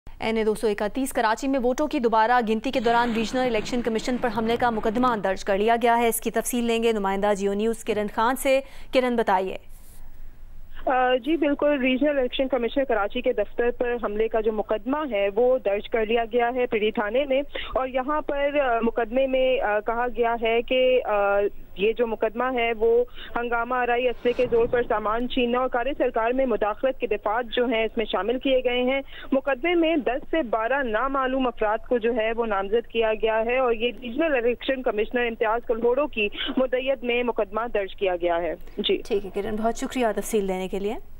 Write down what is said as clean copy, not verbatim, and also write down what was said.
NA-231 Karachi में वोटों की दोबारा गिनती के दौरान रीजनल इलेक्शन कमीशन पर हमले का मुकदमा दर्ज कर लिया गया है। इसकी तफसील लेंगे नुमाइंदा जियो न्यूज़ किरण खान से। किरण, बताइए। जी बिल्कुल, रीजनल इलेक्शन कमिश्नर कराची के दफ्तर पर हमले का जो मुकदमा है वो दर्ज कर लिया गया है पीड़ी थाने में। और यहाँ पर मुकदमे में कहा गया है कि ये जो मुकदमा है वो हंगामा आराई असले के जोर पर सामान छीनना और कार्य सरकार में मुदाखलत के दफात जो हैं इसमें शामिल किए गए हैं। मुकदमे में 10 से 12 नामालूम अफराद को जो है वो नामजद किया गया है और ये regional election commissioner Imtiaz Kalhoro की मुद्दत में मुकदमा दर्ज किया गया है। जी ठीक है किरण, बहुत शुक्रिया तफसील देने के लिए।